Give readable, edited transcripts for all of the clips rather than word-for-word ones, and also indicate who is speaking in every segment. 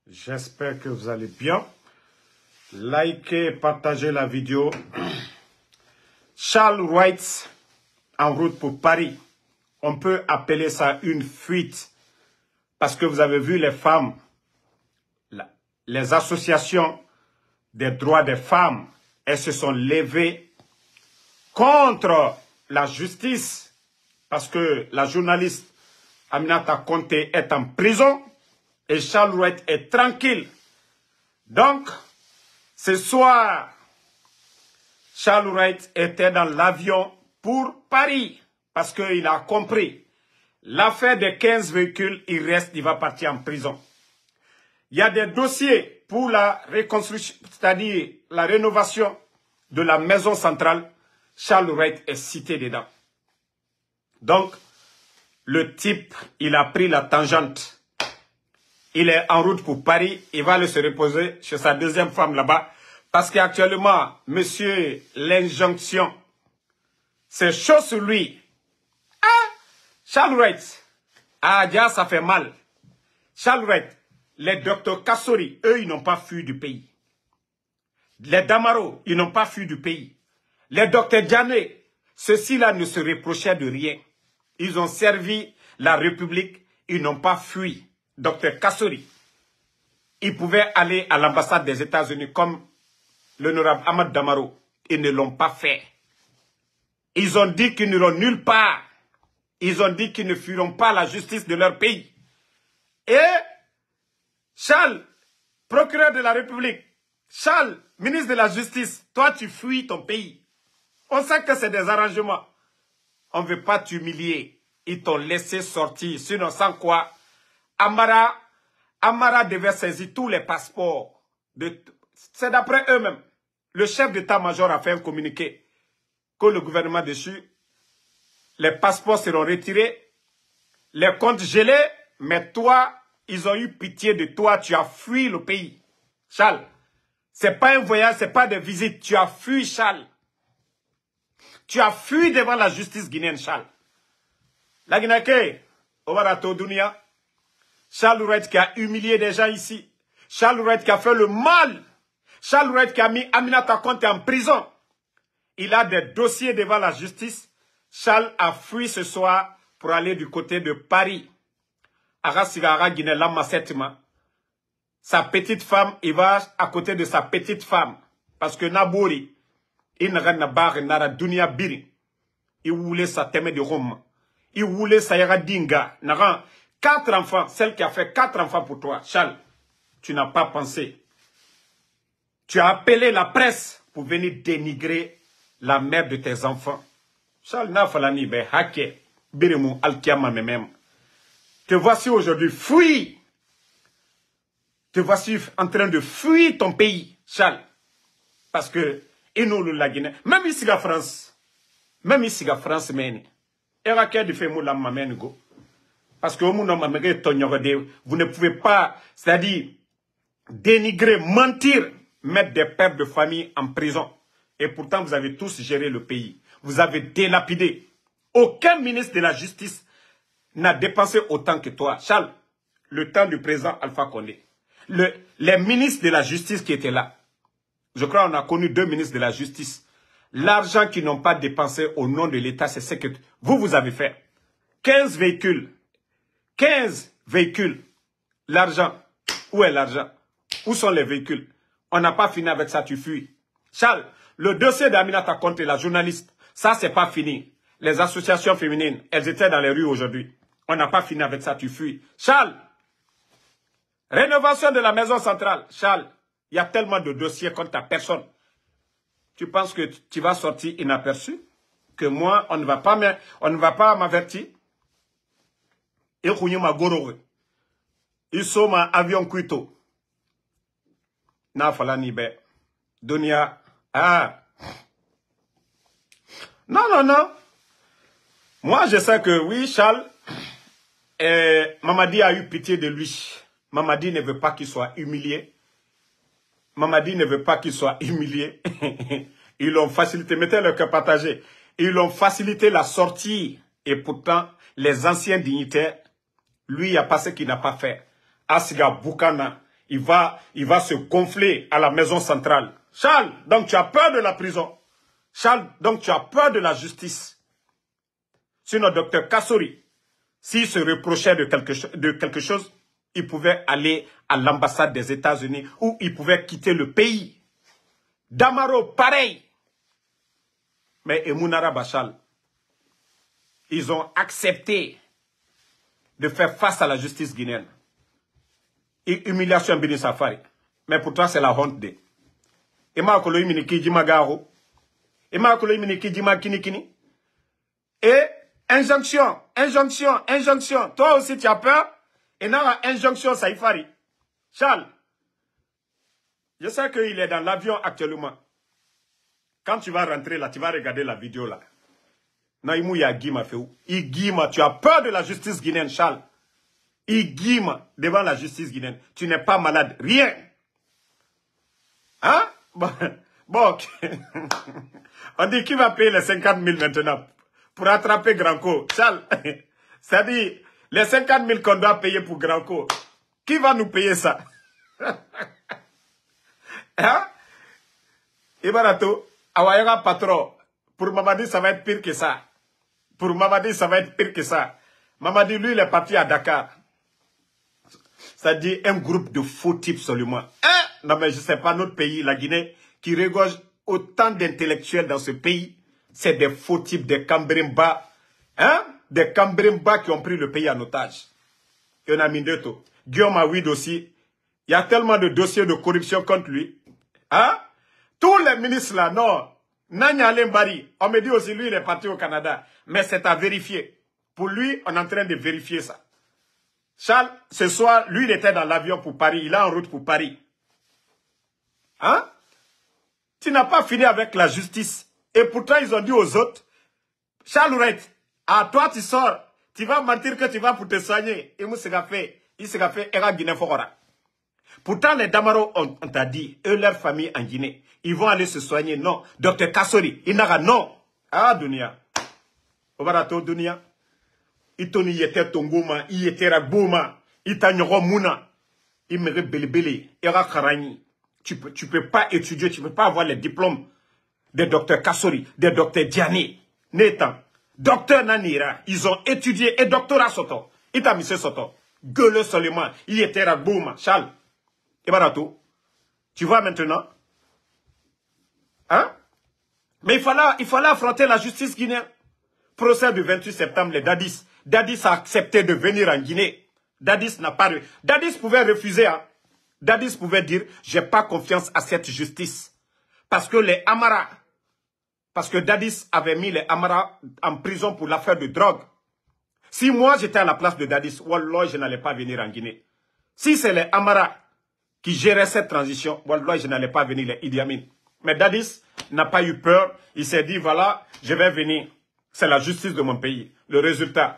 Speaker 1: J'espère que vous allez bien. Likez, partagez la vidéo. Charles Wright en route pour Paris. On peut appeler ça une fuite. Parce que vous avez vu les femmes, les associations des droits des femmes, elles se sont levées contre la justice. Parce que la journaliste Aminata Conté est en prison et Charles Wright est tranquille. Donc, ce soir, Charles Wright était dans l'avion pour Paris parce qu'il a compris. L'affaire des 15 véhicules, il reste, il va partir en prison. Il y a des dossiers pour la reconstruction, c'est-à-dire la rénovation de la maison centrale. Charles Wright est cité dedans. Donc, le type, il a pris la tangente. Il est en route pour Paris. Il va aller se reposer chez sa deuxième femme là-bas. Parce qu'actuellement, monsieur, l'injonction, c'est chaud sur lui. Ah, Charles Wright. Ah, déjà, ça fait mal. Charles Wright, les docteurs Kassori, eux, ils n'ont pas fui du pays. Les Damaro, ils n'ont pas fui du pays. Les docteurs Djané, ceux-ci-là ne se reprochaient de rien. Ils ont servi la République, ils n'ont pas fui. Docteur Kassori, ils pouvaient aller à l'ambassade des États-Unis comme l'honorable Ahmad Damaro. Ils ne l'ont pas fait. Ils ont dit qu'ils n'iront nulle part. Ils ont dit qu'ils ne fuiront pas la justice de leur pays. Et Charles, procureur de la République, Charles, ministre de la Justice, toi tu fuis ton pays. On sait que c'est des arrangements. On ne veut pas t'humilier. Ils t'ont laissé sortir. Sinon, sans quoi, Amara devait saisir tous les passeports. C'est d'après eux-mêmes. Le chef d'état-major a fait un communiqué que le gouvernement dessus, les passeports seront retirés, les comptes gelés, mais toi, ils ont eu pitié de toi, tu as fui le pays. Charles, c'est pas un voyage, c'est pas des visites, tu as fui, Charles. Tu as fui devant la justice guinéenne, Charles. La Guinée, Ovarato Dunia, Charles Wright qui a humilié des gens ici. Charles Wright qui a fait le mal. Charles Wright qui a mis Aminata Conté en prison. Il a des dossiers devant la justice. Charles a fui ce soir pour aller du côté de Paris. Arasigara Guinée Lama Setima. Sa petite femme, il va à côté de sa petite femme. Parce que Nabouri, il n'a pas de dunia biri. Il voulait sa thème de Rome. Il voulait sa yara dinga. 4 enfants, celle qui a fait 4 enfants pour toi. Charles, tu n'as pas pensé. Tu as appelé la presse pour venir dénigrer la mère de tes enfants. Charles Nafalani, be hake, birimu alkiama memem. Te voici aujourd'hui fui. Te voici en train de fuir ton pays, Charles. Parce que, et nous, la Guinée, même ici la France, mène. Et à quel fait la mamène go? Parce que vous ne pouvez pas, c'est-à-dire, dénigrer, mentir, mettre des pères de famille en prison. Et pourtant, vous avez tous géré le pays. Vous avez délapidé. Aucun ministre de la Justice n'a dépensé autant que toi. Charles, le temps du président Alpha Condé. Les ministres de la Justice qui étaient là, je crois qu'on a connu 2 ministres de la Justice. L'argent qu'ils n'ont pas dépensé au nom de l'État, c'est ce que vous avez fait. 15 véhicules. 15 véhicules. L'argent. Où est l'argent? Où sont les véhicules? On n'a pas fini avec ça, tu fuis. Charles, le dossier d'Aminata Conté, la journaliste, ça, c'est pas fini. Les associations féminines, elles étaient dans les rues aujourd'hui. On n'a pas fini avec ça, tu fuis. Charles, rénovation de la maison centrale. Charles, il y a tellement de dossiers contre ta personne. Tu penses que tu vas sortir inaperçu? Que moi, on ne va pas m'avertir? Et ils sont ma avion cuito. Na falani be. Dunia. Ah. Non. Moi, je sais que oui, Charles, Mamadi a eu pitié de lui. Mamadi ne veut pas qu'il soit humilié. Mamadi ne veut pas qu'il soit humilié. Ils l'ont facilité. Mettez le cœur partagé. Ils l'ont facilité la sortie. Et pourtant, les anciens dignitaires, lui, il n'y a pas ce qu'il n'a pas fait. Asiga Boukana, il va se gonfler à la maison centrale. Charles, donc tu as peur de la prison. Charles, donc tu as peur de la justice. Sinon, docteur Kassori, s'il se reprochait de quelque chose, il pouvait aller à l'ambassade des États-Unis ou il pouvait quitter le pays. Damaro, pareil. Mais Emounara Bachal, ils ont accepté de faire face à la justice guinéenne. Et humiliation Bini Safari. Mais pour toi, c'est la honte de. Et ma kolo imini kijima garo. Et ma kolo imini kijima kini. Et injonction, injonction, injonction. Toi aussi, tu as peur. Et dans la injonction, Saïfari. Charles, je sais qu'il est dans l'avion actuellement. Quand tu vas rentrer là, tu vas regarder la vidéo là. Naïmou Yagima fait où? Igima, tu as peur de la justice guinéenne, Charles. Igima, devant la justice guinéenne. Tu n'es pas malade, rien. Hein? Bon, ok. On dit qui va payer les 50 000 maintenant pour attraper Granco? Charles, c'est-à-dire les 50 000 qu'on doit payer pour Granco. Qui va nous payer ça? Hein? Ibarato, Awayara patron. Pour Mamadi, ça va être pire que ça. Pour Mamadi, ça va être pire que ça. Mamadi, lui, il est parti à Dakar. Ça dit un groupe de faux types seulement. Hein? Non, mais je ne sais pas, notre pays, la Guinée, qui regorge autant d'intellectuels dans ce pays, c'est des faux types, des Cambrimba. Hein? Des Cambrimba qui ont pris le pays en otage. Et on a mis deux taux. Guillaume Awid aussi. Il y a tellement de dossiers de corruption contre lui. Hein? Tous les ministres là, non. Nanya Lembari, on me dit aussi, lui, il est parti au Canada. Mais c'est à vérifier. Pour lui, on est en train de vérifier ça. Charles, ce soir, lui, il était dans l'avion pour Paris. Il est en route pour Paris. Hein? Tu n'as pas fini avec la justice. Et pourtant, ils ont dit aux autres, Charles Ouret, à toi, tu sors. Tu vas mentir que tu vas pour te soigner. Et moi, c'est fait. Il s'est fait Era Guinée Fora. Pourtant, les Damaro, on t'a dit, eux, leur famille en Guinée, ils vont aller se soigner. Non. Docteur Kassori, il n'a non. Ah, Dunia. Obarato, Dunia. Itoni yete tongoma, yete ragoma, itanyo mouna. Il me rebelle, era karani. Tu peux pas étudier, tu peux pas avoir les diplômes des docteurs Kassori, des docteurs Diané, Netan, docteur Nanira. Ils ont étudié et doctorat Soto. Ita mise Soto. Gueule seulement, il était ragoma, Charles. Et barato. Tu vois maintenant? Hein? Mais il fallait affronter la justice guinéenne. Procès du 28 septembre, les Dadis. Dadis a accepté de venir en Guinée. Dadis n'a pas... Dadis pouvait refuser. Hein. Dadis pouvait dire, j'ai pas confiance à cette justice. Parce que les Amara... Parce que Dadis avait mis les Amara en prison pour l'affaire de drogue. Si moi j'étais à la place de Dadis, wallah, je n'allais pas venir en Guinée. Si c'est les Amara qui géraient cette transition, wallah, je n'allais pas venir les Idi Amin. Mais Dadis n'a pas eu peur. Il s'est dit, voilà, je vais venir. C'est la justice de mon pays. Le résultat...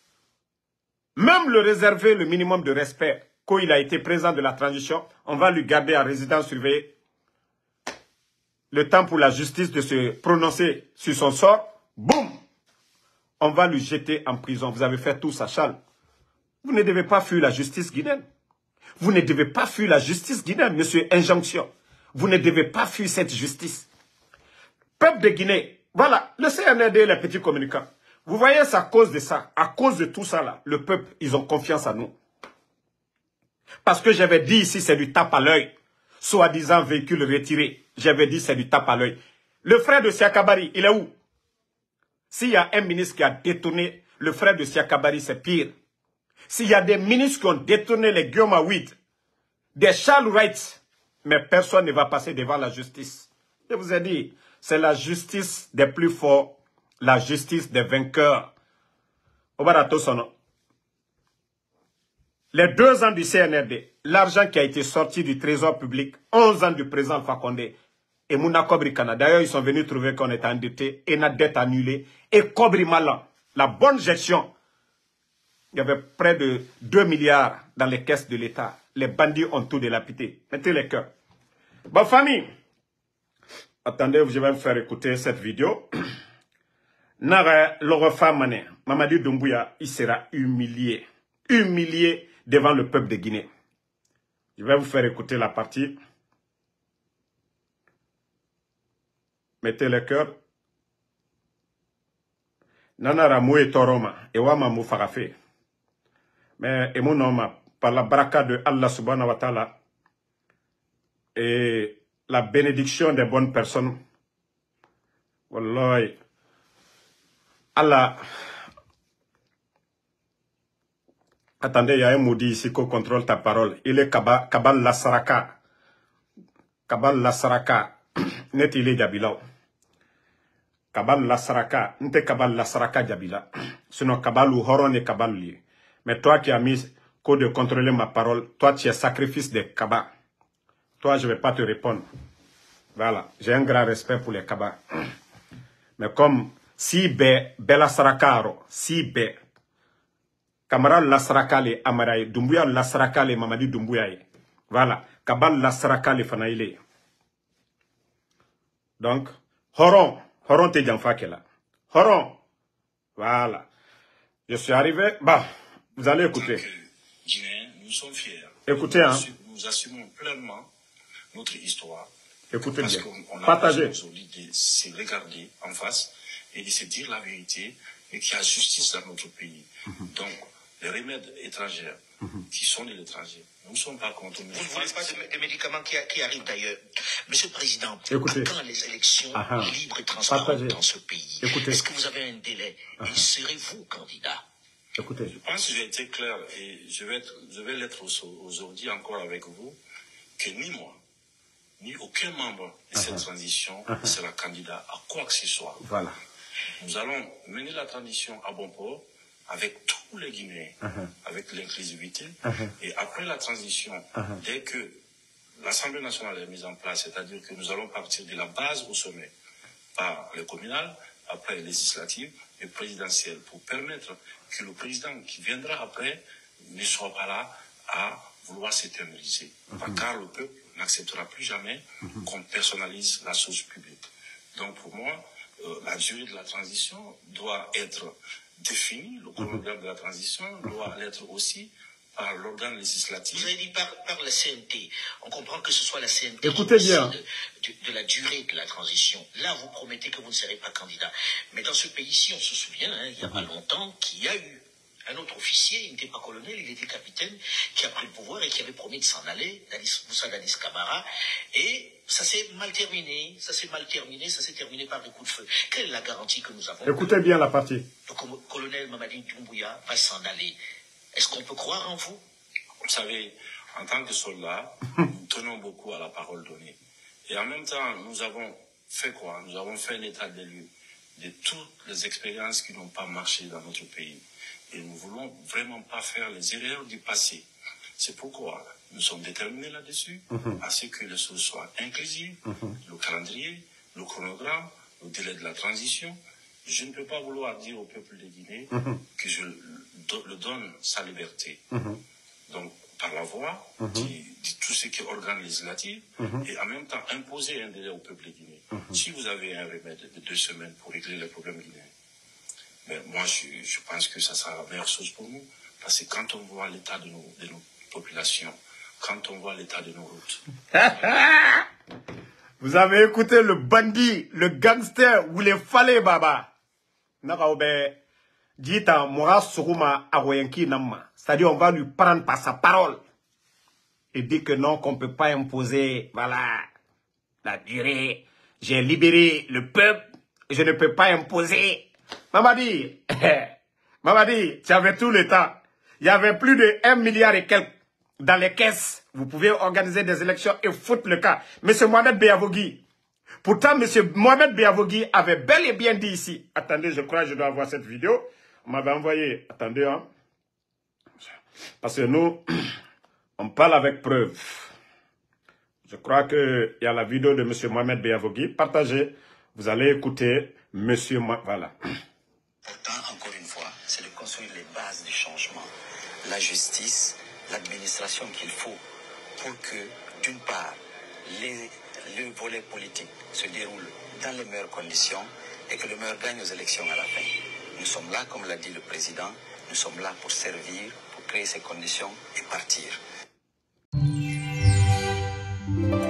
Speaker 1: Même le réserver le minimum de respect, quand il a été président de la transition, on va lui garder en résidence surveillée. Le temps pour la justice de se prononcer sur son sort, boum, on va lui jeter en prison. Vous avez fait tout ça, Charles. Vous ne devez pas fuir la justice guinéenne. Vous ne devez pas fuir la justice guinéenne, monsieur Injonction. Vous ne devez pas fuir cette justice. Peuple de Guinée, voilà, le CNRD, les petits communicants. Vous voyez, c'est à cause de ça, à cause de tout ça là, le peuple, ils ont confiance en nous. Parce que j'avais dit ici, c'est du tape à l'œil. Soi-disant véhicule retiré. J'avais dit, c'est du tape à l'œil. Le frère de Siakabari, il est où? S'il y a un ministre qui a détourné le frère de Siakabari, c'est pire. S'il y a des ministres qui ont détourné les Guillaume Awid, des Charles Wright, mais personne ne va passer devant la justice. Je vous ai dit, c'est la justice des plus forts. La justice des vainqueurs. Les 2 ans du CNRD, l'argent qui a été sorti du trésor public, 11 ans du président Fakonde et Mouna Kobri Canada. D'ailleurs, ils sont venus trouver qu'on était endetté et notre dette annulée. Et Kobri Malan, la bonne gestion, il y avait près de 2 milliards dans les caisses de l'État. Les bandits ont tout délapidé. Mettez les cœurs. Bon, famille, attendez, je vais me faire écouter cette vidéo. Nara Lorofa Mané, Mamadi Doumbouya, il sera humilié. Humilié devant le peuple de Guinée. Je vais vous faire écouter la partie. Mettez le cœur. Nanara moué toroma. Ewama mou farafe. Mais, et mon homme, par la baraka de Allah subhanahu wa ta'ala, et la bénédiction des bonnes personnes, Wallahi, Allah. Attendez, il y a un maudit ici qui contrôle ta parole. Il est Kabal Lasaraka. Kabal Lasaraka. Net il est Jabila. Kabal Lasaraka. Nte Kabal Lasaraka Jabila. Sinon Kabal ou Horon et Kabal lié. Mais toi qui as mis code de contrôler ma parole, toi tu es sacrifice de Kaba. Toi je ne vais pas te répondre. Voilà. J'ai un grand respect pour les Kaba. Mais comme si Bela Sarakaro, si Be. Camarade Lasrakale Amaraye, Doumbouya Lasrakale Mamadi Doumbouya. Voilà. Kabal Lasrakale Fanaïle. Donc, Horon te Djanfakela. Horon. Voilà. Je suis arrivé. Bah, vous allez écouter.
Speaker 2: Guinéens, nous sommes fiers.
Speaker 1: Écoutez, hein.
Speaker 2: Nous assumons pleinement notre histoire.
Speaker 1: Écoutez bien.
Speaker 2: On a
Speaker 1: Partagez.
Speaker 2: aujourd'hui de se regarder en face et de se dire la vérité et qu'il y a justice dans notre pays. Donc, les remèdes étrangers qui sont de l'étranger, nous ne sommes pas contre.
Speaker 3: Vous ne voulez pas de médicaments qui arrivent d'ailleurs. Monsieur le Président,
Speaker 1: écoutez.
Speaker 3: Quand les élections libres et transparentes dans ce pays, est-ce que vous avez un délai et serez-vous candidat?
Speaker 1: Écoutez.
Speaker 2: Je pense que j'ai été clair et je vais l'être aujourd'hui encore avec vous, que ni moi, ni aucun membre de cette transition ne sera candidat à quoi que ce soit.
Speaker 1: Voilà.
Speaker 2: Nous allons mener la transition à bon port avec tous les Guinéens, avec l'inclusivité. Et après la transition, dès que l'Assemblée nationale est mise en place, c'est-à-dire que nous allons partir de la base au sommet, par le communal, après les législatives et présidentielles, pour permettre que le président qui viendra après ne soit pas là à vouloir s'éterniser. Car le peuple n'acceptera plus jamais qu'on personnalise la chose publique. Donc pour moi, la durée de la transition doit être définie, le chronogramme de la transition doit l'être aussi par l'organe législatif.
Speaker 3: Vous avez dit par la CNT. On comprend que ce soit la CNT
Speaker 1: Écoutez bien.
Speaker 3: De la durée de la transition. Là, vous promettez que vous ne serez pas candidat. Mais dans ce pays-ci, on se souvient, il n'y a pas longtemps, qu'il y a eu un autre officier, il n'était pas colonel, il était capitaine, qui a pris le pouvoir et qui avait promis de s'en aller, Moussa Dadis Camara, et ça s'est mal terminé, ça s'est terminé par des coups de feu. Quelle est la garantie que nous avons?
Speaker 1: Écoutez bien la partie.
Speaker 3: Le colonel Mamadi Doumbouya va s'en aller. Est-ce qu'on peut croire en vous?
Speaker 2: Vous savez, en tant que soldats, nous tenons beaucoup à la parole donnée. Et en même temps, nous avons fait quoi? Nous avons fait un état des lieux de toutes les expériences qui n'ont pas marché dans notre pays. Et nous ne voulons vraiment pas faire les erreurs du passé. C'est pourquoi nous sommes déterminés là-dessus, à ce que les choses soient inclusives, le calendrier, le chronogramme, le délai de la transition. Je ne peux pas vouloir dire au peuple de Guinée que je le donne sa liberté. Donc, par la voie de tout ce qui est organe législatif et en même temps imposer un délai au peuple de Guinée. Si vous avez un remède de 2 semaines pour régler les problèmes guinéens, mais moi, je pense que ça sera la meilleure chose pour nous. Parce que quand on voit l'état de nos populations, quand on voit l'état de nos routes.
Speaker 1: Vous avez écouté le bandit, le gangster, ou les falais, baba. C'est-à-dire, on va lui prendre par sa parole. Et dit que non, qu'on ne peut pas imposer, voilà, la durée. J'ai libéré le peuple, je ne peux pas imposer. Mamadi, tu avais tout le temps. Il y avait plus de 1 milliard et quelques dans les caisses. Vous pouvez organiser des élections et foutre le cas. Monsieur Mohamed Beavogui. Pourtant, monsieur Mohamed Beavogui avait bel et bien dit ici. Attendez, je crois que je dois avoir cette vidéo. On m'avait envoyé. Attendez, hein. Parce que nous, on parle avec preuve. Je crois qu'il y a la vidéo de monsieur Mohamed Beavogui. Partagez. Vous allez écouter monsieur Mohamed. Voilà.
Speaker 3: Pourtant, encore une fois, c'est de construire les bases du changement. La justice, l'administration qu'il faut pour que, d'une part, le volet politique se déroule dans les meilleures conditions et que le meilleur gagne aux élections à la fin. Nous sommes là, comme l'a dit le président, nous sommes là pour servir, pour créer ces conditions et partir.
Speaker 1: Merci.